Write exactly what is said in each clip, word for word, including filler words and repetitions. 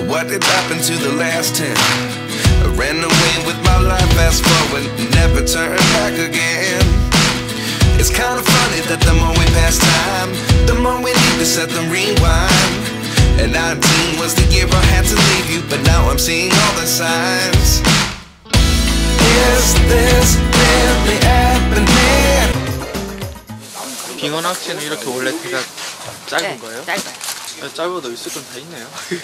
what did happen to the last ten? I ran away with my life, fast forward, never turn back again. It's kind of funny that the more we pass time, the more we need to set the rewind. And nineteen was the year I had to leave you, but now I'm seeing all the signs. Is this really happening? 빙어 낚시는 이렇게 원래 대가 짧은 네, 거예요? 짧아요. 짧아도 있을 건 다 있네요.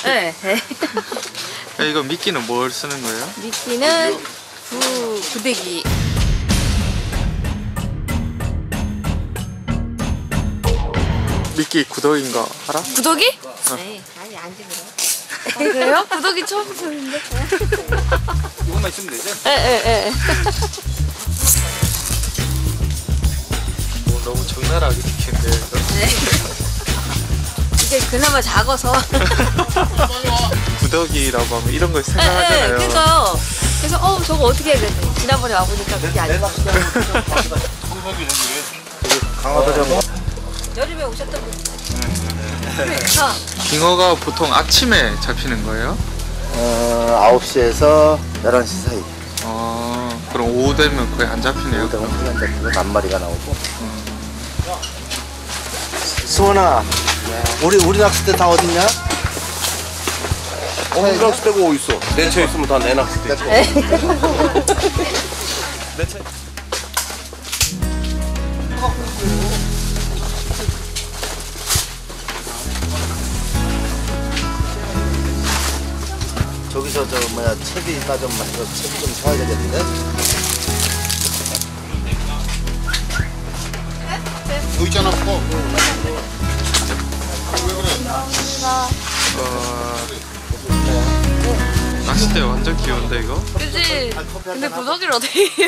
네. 이거 미끼는 뭘 쓰는 거예요? 미끼는 구, 구데기. 미끼 구더기인 거 알아? 구더기? 어. 네, 아니 안 집으러. 아, 그래요? 구더기 처음 보는데. 이것만 있으면 되죠? 예예예. 뭐 너무 적나라하게 미끼인데 이거? 네. 이게 그나마 작아서. 구더기라고 하면 이런 걸 네, 생각하잖아요. 그러니까요. 그래서 어 저거 어떻게 해야 되지? 지난번에 와보니까 그게 아니고. 강화도령 여름에 오셨던 분. 그러니까. 빙어가 보통 아침에 잡히는 거예요? 어, 아홉 시에서 열한 시 사이. 어, 그럼 오후 되면 거의 안 잡히네요. 오후 되면 안 잡히고 낱마리가 나오고. 음. 수원아, 우리 우리 낚싯대 다 어딨냐? 어, 우리 낚싯대가 어디 있어? 내 차 있으면 다 내 낚싯대 있어. 내 차. 저기서 저 뭐야 채비 따좀 만들어 채비 좀 사야 되겠는데? 너 있잖아, 그거. 어... 낚싯대 완전 귀여운데 이거? 그치? 근데 구더기를 어떻게 해요?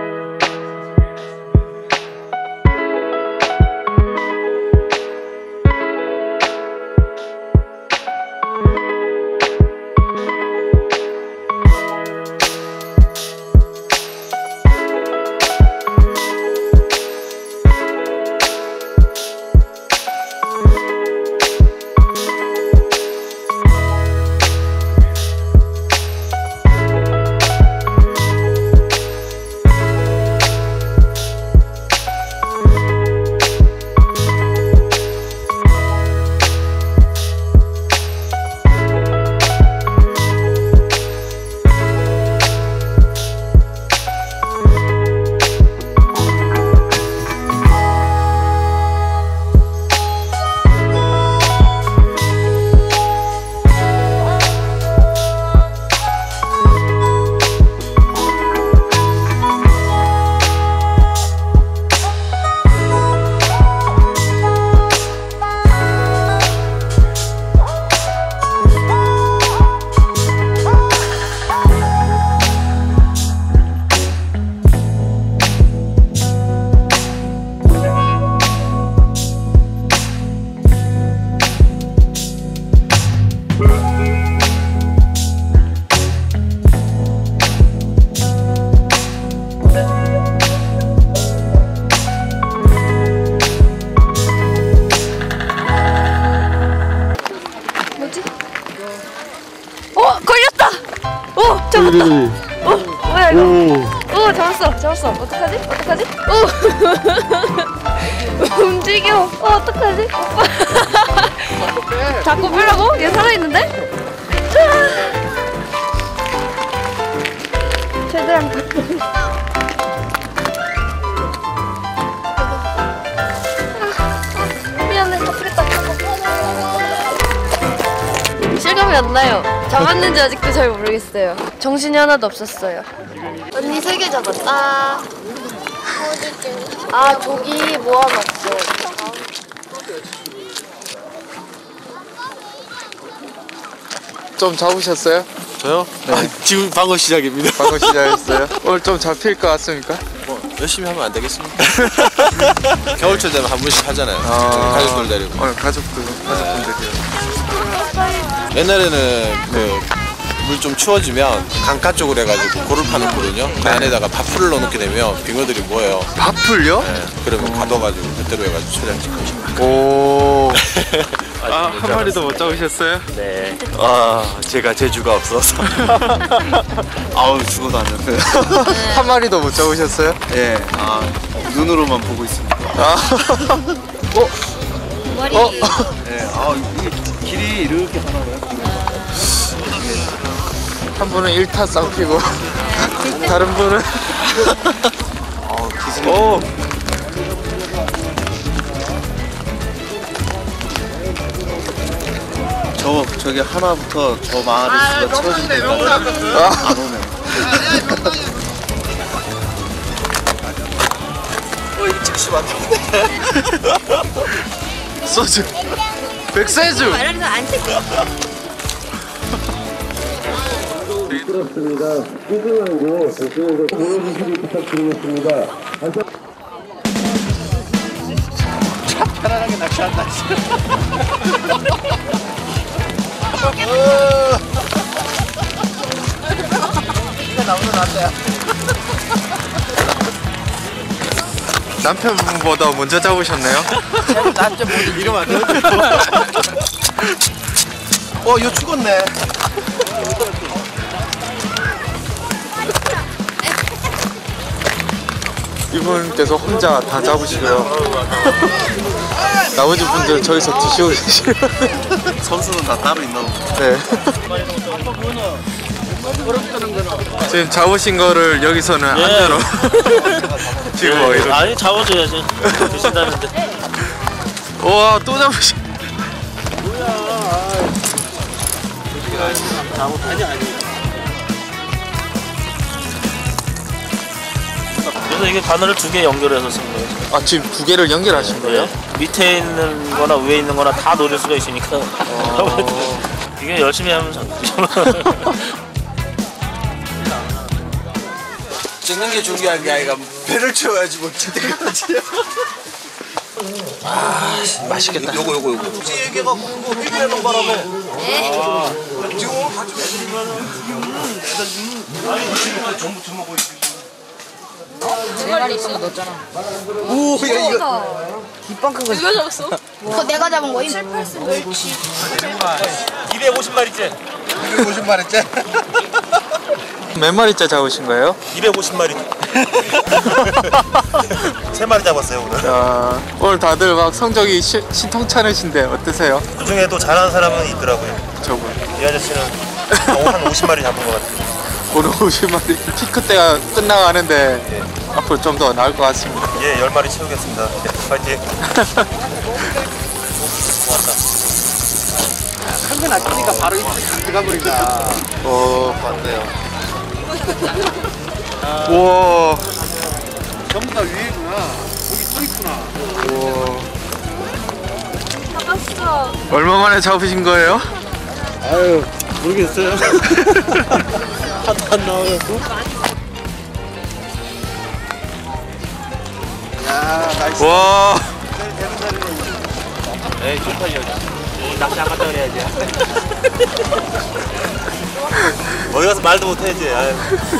잡았다. 오, 뭐야 이거? 오, 오 잡았어, 잡았어. 어떡하지? 어떡하지? 오, 움직여. 어, 어떡하지? 오빠. 자꾸 빼라고? 얘 살아있는데? 최대한. 미안해, 잡히겠다. 실감이 안 나요. 잡았는지 아직도 잘 모르겠어요. 정신이 하나도 없었어요. 언니 세 개 잡았다. 아, 저기 모아놨어. 좀 잡으셨어요? 저요? 네. 아, 지금 방어 시작입니다. 방어 시작했어요? 오늘 좀 잡힐 것 같습니까? 뭐 열심히 하면 안 되겠습니까? 겨울철 되면 한 번씩 하잖아요. 아, 가족들 데리고. 오늘 가족들, 가족분들이요. 옛날에는 그 물 좀 추워지면 강가 쪽으로 해가지고 고를 파놓거든요. 그 안에다가 밥풀을 넣어놓게 되면 빙어들이 모여요. 밥풀요? 네. 그러면 가둬가지고 그대로 해가지고 초량식 하시고. 오. 아, 한 마리도 못 잡으셨어요? 네. 아, 제가 재주가 없어서. 아우, 죽어도 안 잡혀요. 한 마리도 못 잡으셨어요? 예. 아, 눈으로만 보고 있습니다. 아. 어? 머리. 어? 예. 아, 이게 길이 이렇게 하나고요? 한 분은 일타 쌍피고 다른 분은 아, 기술이. 오! 저, 저기 하나부터 저 마을에서 채워질 때까지 안 오네. 어, 이거 즉시 왔는데. 소주 백세주. 말하면서 안 찍고. 편안하게 낚시한다. 남편분보다 먼저 잡으셨네요? 난좀 모두 이러면 안 돼. 어, 이거 죽었네. 이분께서 혼자 다 잡으시고요. 나머지 분들 저기서 드시고 계시요. 선수는 다 따로 있나 보다. 네. 지금 잡으신 거를 여기서는 안전로 지금 뭐 이렇게. 아니 잡아줘야지. 드신다는데. 와, 또 잡으시. 그래서 이게 바늘을 두 개 연결해서 쓴 거예요. 아, 지금 두 개를 연결하신 거예요? 밑에 있는 거나 위에 있는 거나 다 노릴 수가 있으니까. 이게 열심히 하면 찍는 게 중요한 게 아니라 배를 채워야지 뭐 때까지. 아, 맛있겠다. 요거 요거 요거. 굳이 얘기해갖고 그거 필요해놓은 바람에. 아, 지금 오늘 같이 오, 야, 이거. 누가 잡았어? 그거 내가 잡은 거임? 이백오십 마리째. 이백오십 마리째. 몇 마리째 잡으신 거예요? 이백오십 마리. 세 마리 잡았어요 오늘. 야, 오늘 다들 막 성적이 시, 신통찮으신데 어떠세요? 그 중에도 잘하는 사람은 있더라고요. 저분 이 아저씨는 한 오십 마리 잡은 것 같아요. 오늘 오십 마리 피크 때가 끝나가는데 예. 앞으로 좀 더 나을 것 같습니다. 예, 열 마리 채우겠습니다. 예, 파이팅. 한번 낚으니까 바로 들어가 버린다. 어, 맞네요. 우와, 전부 다 위에구나. 거기 또 있구나. 우와. 잡았어. 얼마 만에 잡으신 거예요? 아유, 모르겠어요. 하도 안 나와갖고. 야, 나이스. 와, 에이, 쪽팔려. 낚시 안 갔다 그래야지. 어디 가서 말도 못해야지. 아유.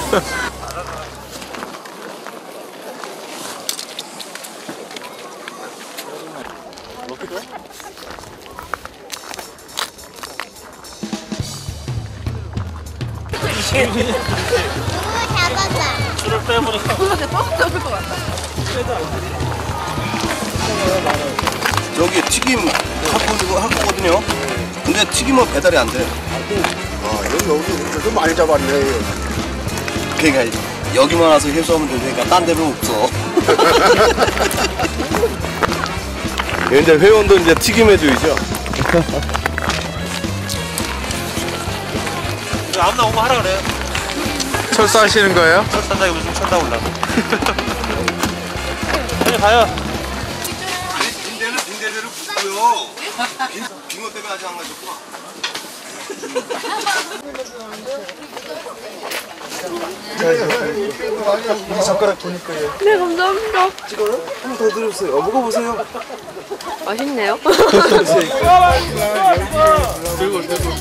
술을 빼버리고. 여기 튀김 하고 할 거거든요. 근데 튀김은 배달이 안 돼. 아, 여기 여기 그래도 많이 잡았네. 그러니까 여기만 와서 회수하면 되니까 딴 데는 없어. 이제 회원도 이제 튀김 해줘야죠. 아무나 오면 하라 그래. 철수하시는 거예요? 철산다기 무슨 천다 올라. 빨리 가요. 빈대는 빈대대로 붙고요. 빙어 때문에 아직 안 가졌구나. 이 젓가락 보니까 네, 감사합니다. 한 번 더 드렸어요. 어, 먹어보세요. 맛있네요. 들고 들고.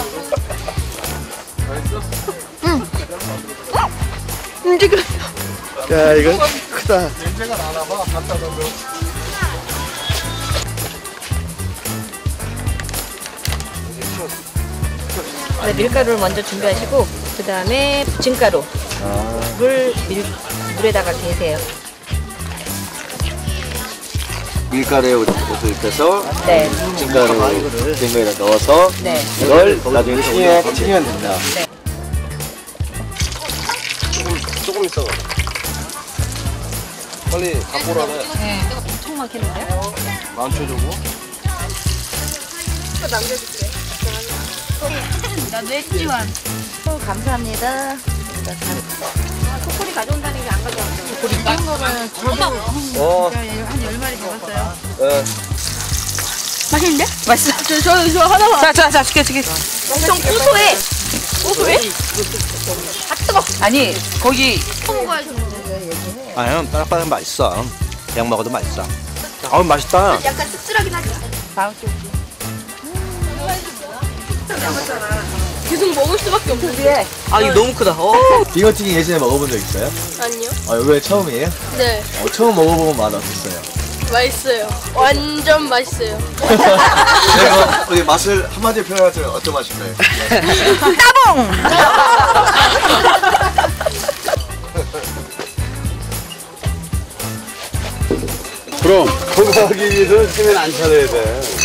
움직여. 야, 이거 크다. 네, 밀가루를 먼저 준비하시고 그 다음에 부침가루를 밀, 물에다가 개세요. 밀가루에 옷을 입혀서 네. 부침가루 된 거에다 넣어서 네. 이걸 나중에 튀기면, 튀기면 된다. 네. 조금 있어. 빨리 갖고 오라네. 네. 엄청 막히는데요? 많죠 저거? 남겨줄게. 나도 했지만. 어, 감사합니다. 코코리 가져온다는 게 안 가져왔어요. 코코리 이런 거는 저도 어. 한 열 마리 잡았어요. 네. 맛있는데? 맛있어. 저, 저, 저 하나만. 자, 자, 자, 시켜, 시켜. 엄청 고소해. 고소해? 아, 뜨거. 아니, 거기 아유, 빠삭빠삭 맛있어. 그냥 먹어도 맛있어. 아우, 맛있다. 약간 씁쓸하긴 하지. 다음 주. 계속 먹을 수밖에 없는데. 아, 이거 너무 크다. 어. 빙어튀기 예전에 먹어본 적 있어요? 아니요. 아, 왜 처음이에요? 네. 어, 처음 먹어보면 맛 어땠어요? 맛있어요. 완전 맛있어요. 내가 우리 맛을 한마디로 표현하자면 어떤 맛인가요? 따봉! 그럼 건강하기 위해서는 치면 안 차려야 돼.